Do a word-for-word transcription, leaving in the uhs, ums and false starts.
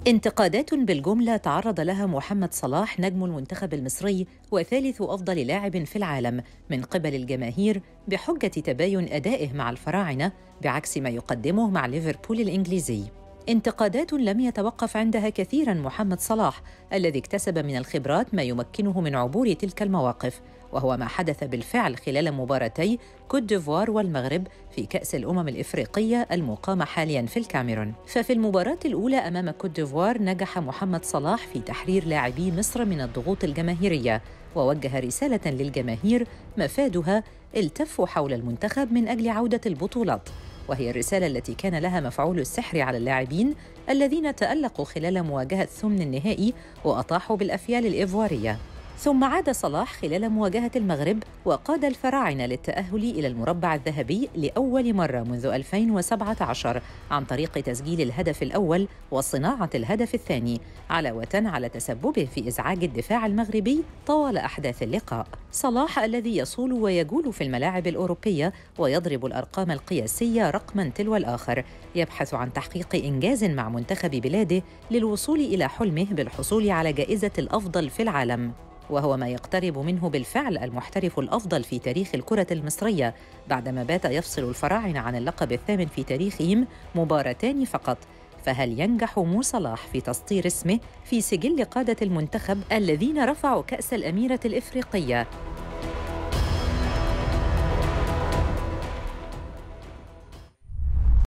انتقادات بالجملة تعرض لها محمد صلاح نجم المنتخب المصري وثالث أفضل لاعب في العالم من قبل الجماهير بحجة تباين أدائه مع الفراعنة بعكس ما يقدمه مع ليفربول الإنجليزي. انتقادات لم يتوقف عندها كثيراً محمد صلاح الذي اكتسب من الخبرات ما يمكنه من عبور تلك المواقف، وهو ما حدث بالفعل خلال مباراتي كوت ديفوار والمغرب في كأس الأمم الإفريقية المقامة حالياً في الكاميرون. ففي المباراة الأولى أمام كوت ديفوار نجح محمد صلاح في تحرير لاعبي مصر من الضغوط الجماهيرية، ووجه رسالة للجماهير مفادها التفوا حول المنتخب من أجل عودة البطولات، وهي الرسالة التي كان لها مفعول السحر على اللاعبين الذين تألقوا خلال مواجهة ثمن النهائي وأطاحوا بالأفيال الإيفوارية. ثم عاد صلاح خلال مواجهة المغرب وقاد الفراعنة للتأهل إلى المربع الذهبي لأول مرة منذ ألفين وسبعة عشر عن طريق تسجيل الهدف الأول وصناعة الهدف الثاني، علاوة على تسببه في إزعاج الدفاع المغربي طوال أحداث اللقاء. صلاح الذي يصول ويجول في الملاعب الأوروبية ويضرب الأرقام القياسية رقماً تلو الآخر، يبحث عن تحقيق إنجاز مع منتخب بلاده للوصول إلى حلمه بالحصول على جائزة الأفضل في العالم، وهو ما يقترب منه بالفعل المحترف الأفضل في تاريخ الكرة المصرية بعدما بات يفصل الفراعنة عن اللقب الثامن في تاريخهم مباراتان فقط. فهل ينجح مو صلاح في تسطير اسمه في سجل قادة المنتخب الذين رفعوا كأس الأميرة الإفريقية